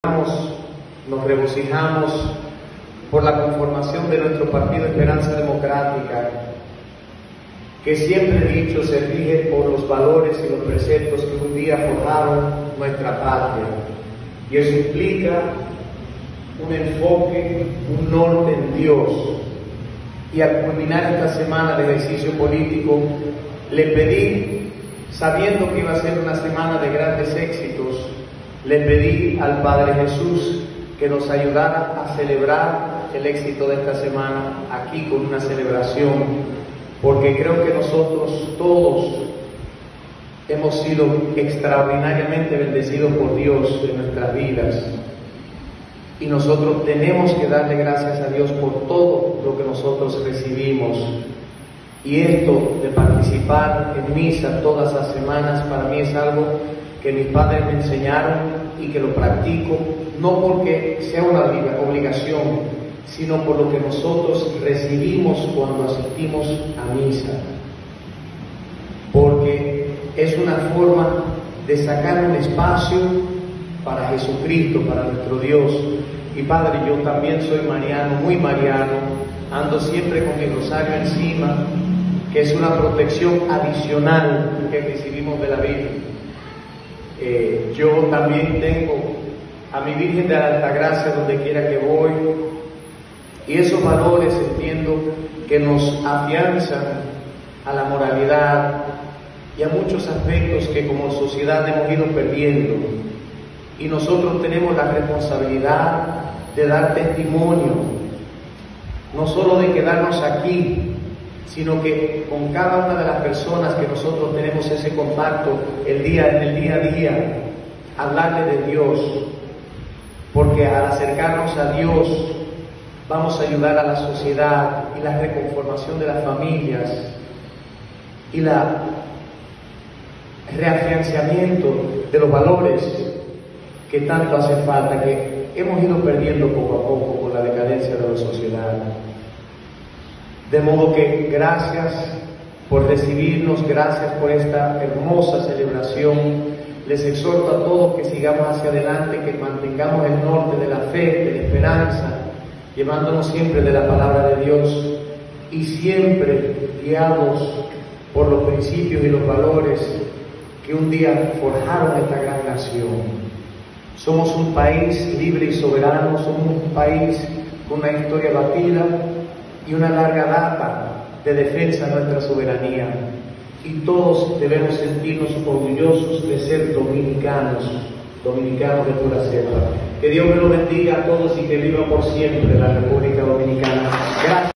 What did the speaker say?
Nos regocijamos por la conformación de nuestro partido Esperanza Democrática, que siempre he dicho se rige por los valores y los preceptos que un día forjaron nuestra patria. Y eso implica un enfoque, un norte en Dios. Y al culminar esta semana de ejercicio político, le pedí, sabiendo que iba a ser una semana de grandes éxitos, le pedí al Padre Jesús que nos ayudara a celebrar el éxito de esta semana aquí con una celebración, porque creo que nosotros todos hemos sido extraordinariamente bendecidos por Dios en nuestras vidas, y nosotros tenemos que darle gracias a Dios por todo lo que nosotros recibimos. Y esto de participar en misa todas las semanas para mí es algo que mis padres me enseñaron y que lo practico, no porque sea una obligación, sino por lo que nosotros recibimos cuando asistimos a misa. Porque es una forma de sacar un espacio para Jesucristo, para nuestro Dios. Y Padre, yo también soy mariano, muy mariano, ando siempre con mi rosario encima, que es una protección adicional que recibimos de la Virgen. Yo también tengo a mi Virgen de la Altagracia donde quiera que voy, y esos valores entiendo que nos afianzan a la moralidad y a muchos aspectos que como sociedad hemos ido perdiendo, y nosotros tenemos la responsabilidad de dar testimonio, no solo de quedarnos aquí, sino que con cada una de las personas que nosotros tenemos ese contacto en el día a día, hablarle de Dios, porque al acercarnos a Dios vamos a ayudar a la sociedad y la reconformación de las familias y el reafianzamiento de los valores que tanto hace falta, que hemos ido perdiendo poco a poco con la decadencia de la sociedad. De modo que gracias por recibirnos, gracias por esta hermosa celebración. Les exhorto a todos que sigamos hacia adelante, que mantengamos el norte de la fe, de la esperanza, llevándonos siempre de la palabra de Dios y siempre guiados por los principios y los valores que un día forjaron esta gran nación. Somos un país libre y soberano, somos un país con una historia batida y una larga data de defensa de nuestra soberanía, y todos debemos sentirnos orgullosos de ser dominicanos de pura cepa. Que Dios me lo bendiga a todos y que viva por siempre la República Dominicana. Gracias.